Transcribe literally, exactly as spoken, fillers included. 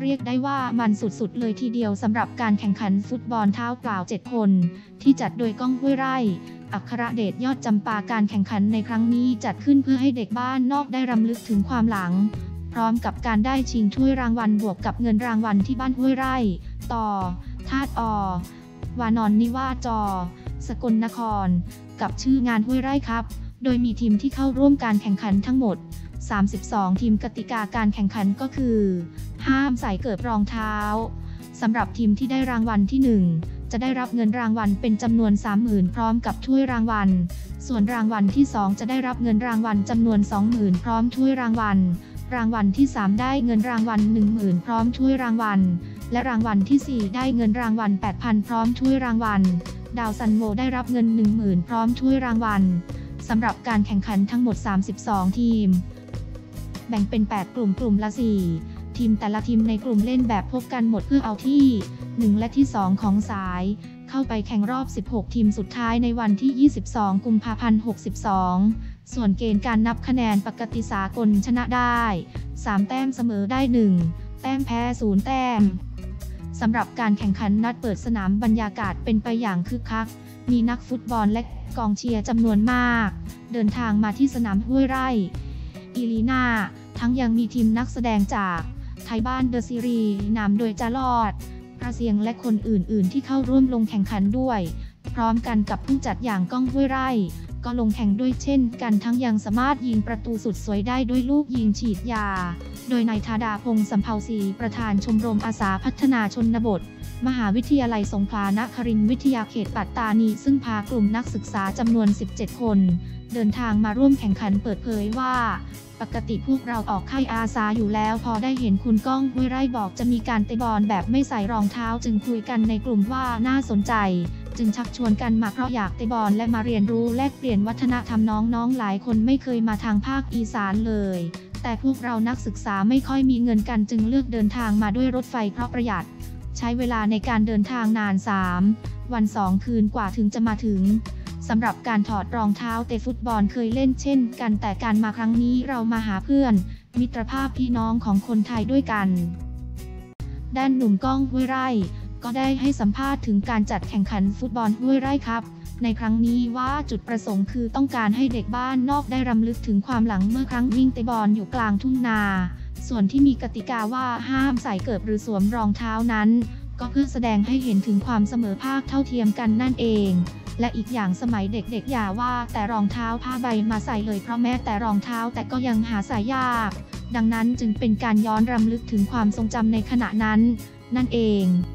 เรียกได้ว่ามันสุดๆเลยทีเดียวสำหรับการแข่งขันฟุตบอลเท้าเปล่าเจ็ดคนที่จัดโดยก้อง ห้วยไร่ อัครเดชยอดจำปาการแข่งขันในครั้งนี้จัดขึ้นเพื่อให้เด็กบ้านนอกได้รำลึกถึงความหลังพร้อมกับการได้ชิงถ้วยรางวัลบวกกับเงินรางวัลที่บ้านห้วยไร่ต่อธาตุอวานอนนิวาจอสกลนครกับชื่องานห้วยไร่ครับโดยมีทีมที่เข้าร่วมการแข่งขันทั้งหมดสามสิบสองทีมกติกาการแข่งขันก็คือห้ามใส่เกิบรองเท้าสำหรับทีมที่ได้รางวัลที่หนึ่งจะได้รับเงินรางวัลเป็นจำนวน สามหมื่น พร้อมกับถ้วยรางวัลส่วนรางวัลที่สองจะได้รับเงินรางวัลจำนวน สองหมื่น พร้อมถ้วยรางวัลรางวัลที่สามได้เงินรางวัล หนึ่งหมื่น พร้อมถ้วยรางวัลและรางวัลที่สี่ได้เงินรางวัล แปดพัน พร้อมถ้วยรางวัลดาวซันโวได้รับเงิน หนึ่งหมื่น พร้อมถ้วยรางวัลสำหรับการแข่งขันทั้งหมดสามสิบสองทีมแบ่งเป็นแปดกลุ่มกลุ่มละสี่ทีมแต่ละทีมในกลุ่มเล่นแบบพบกันหมดเพื่อเอาที่หนึ่งและที่สองของสายเข้าไปแข่งรอบสิบหกทีมสุดท้ายในวันที่ยี่สิบสองกุมภาพันธ์หกสิบสองส่วนเกณฑ์การนับคะแนนปกติสากลชนะได้สามแต้มเสมอได้หนึ่งแต้มแพ้ศูนย์แต้มสำหรับการแข่งขันนัดเปิดสนามบรรยากาศเป็นไปอย่างคึกคักมีนักฟุตบอลและกองเชียร์จำนวนมากเดินทางมาที่สนามห้วยไร่อีลีนาทั้งยังมีทีมนักแสดงจากไทยบ้านเดอะซีรีส์นำโดยจารอดพระเสียงและคนอื่นๆที่เข้าร่วมลงแข่งขันด้วยพร้อมกันกับผู้จัดอย่างก้องห้วยไร่ก็ลงแข่งด้วยเช่นกันทั้งยังสามารถยิงประตูสุดสวยได้ด้วยลูกยิงฉีดยาโดยนายธาดาพงษ์สำเภาศรีประธานชมรมอาสาพัฒนาชนบทมหาวิทยาลัยสงขลานครินทร์วิทยาเขตปัตตานีซึ่งพากลุ่มนักศึกษาจำนวนสิบเจ็ดคนเดินทางมาร่วมแข่งขันเปิดเผยว่าปกติพวกเราออกค่ายอาสาอยู่แล้วพอได้เห็นคุณก้องห้วยไร่บอกจะมีการเตะบอลแบบไม่ใส่รองเท้าจึงคุยกันในกลุ่มว่าน่าสนใจจึงชักชวนกันมาเพราะอยากเตะบอลและมาเรียนรู้แลกเปลี่ยนวัฒนธรรมน้องๆหลายคนไม่เคยมาทางภาคอีสานเลยแต่พวกเรานักศึกษาไม่ค่อยมีเงินกันจึงเลือกเดินทางมาด้วยรถไฟเพราะประหยัดใช้เวลาในการเดินทางนานสามวันสองคืนกว่าถึงจะมาถึงสำหรับการถอดรองเท้าเตะฟุตบอลเคยเล่นเช่นกันแต่การมาครั้งนี้เรามาหาเพื่อนมิตรภาพพี่น้องของคนไทยด้วยกันด้านหนุ่มก้องห้วยไร่ก็ได้ให้สัมภาษณ์ถึงการจัดแข่งขันฟุตบอลห้วยไร่ครับในครั้งนี้ว่าจุดประสงค์คือต้องการให้เด็กบ้านนอกได้รำลึกถึงความหลังเมื่อครั้งวิ่งเตะบอลอยู่กลางทุ่งนาส่วนที่มีกติกาว่าห้ามใส่เกิบหรือสวมรองเท้านั้นก็เพื่อแสดงให้เห็นถึงความเสมอภาคเท่าเทียมกันนั่นเองและอีกอย่างสมัยเด็กๆอย่าว่าแต่รองเท้าผ้าใบมาใส่เลยเพราะแม้แต่รองเท้าแต่ก็ยังหาใส่ยากดังนั้นจึงเป็นการย้อนรำลึกถึงความทรงจำในขณะนั้นนั่นเอง